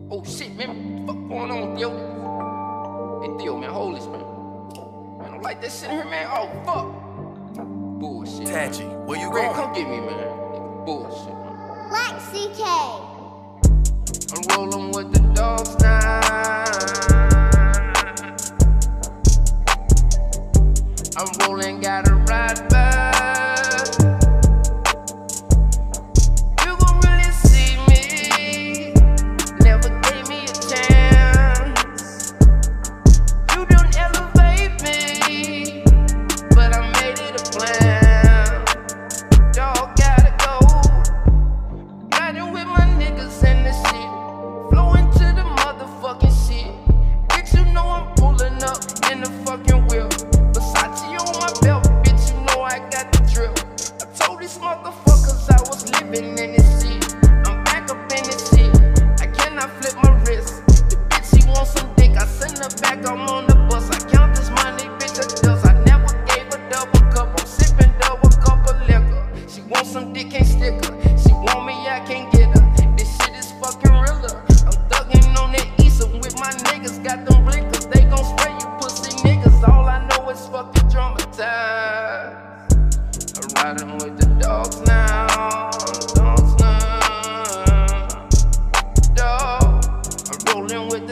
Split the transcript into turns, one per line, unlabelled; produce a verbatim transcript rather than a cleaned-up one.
Oh shit, man, what the fuck going on, Theo? Hey, Theo, man, hold this, man. Man, I don't like that shit here, man. Oh, fuck. Bullshit.
Tachi, where you
Bro,
going?
come get me, man. Bullshit, man.
Black C K.
I'm rolling with the dogs now. I'm rolling, gotta ride back. You gon' really see me. Never gave me a chance. You don't elevate me, but I made it a plan. Dog gotta go. Riding with my niggas in the shit, flowing to the motherfucking shit. Bitch, you know I'm pulling up in the fucking wheel. Versace on my belt, bitch, you know I got the drill. I told these motherfuckers I was living in this shit. I'm back up in this shit, I cannot flip my wrist. The bitch, she wants some dick, I send her back, I'm on the bus. I count this money, bitch, it does. I never gave a double cup, I'm sipping double cup of liquor. She wants some dick, can't stick her. She want me, I can't get her. This shit is fucking realer. I'm thugging on that East with my niggas, got them blinkers. They gon' spray you pussy niggas, all I know is fucking traumatized. I'm riding with the dogs now, dogs now. Dog, I'm rolling with